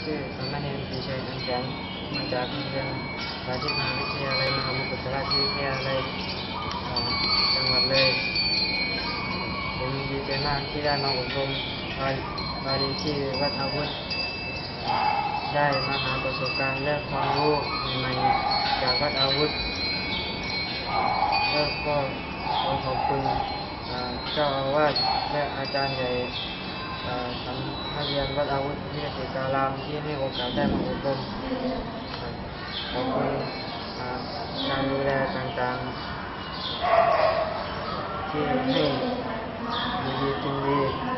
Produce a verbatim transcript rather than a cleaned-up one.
ชื่อสามเณรปรีชัยอันแสงมาจากโรงเรียนสาธิตมหาวิทยาลัยมหามกุฏราชวิทยาลัยจังหวัดเลยผมดีใจมากที่ได้มาอบรมบาลีที่วัดอาวุธได้มาหาประสบการณ์และความรู้ใหม่ๆจากวัดอาวุธแล้วก็ขอขอบคุณเจ้าอาวาสและอาจารย์ใหญ่สำนักเรียนวัดอาวุธวิทยาศิการามที่ให้โอกาสได้มาอบรมขอบคุณการดูแลต่างๆที่ให้ดีๆกินดี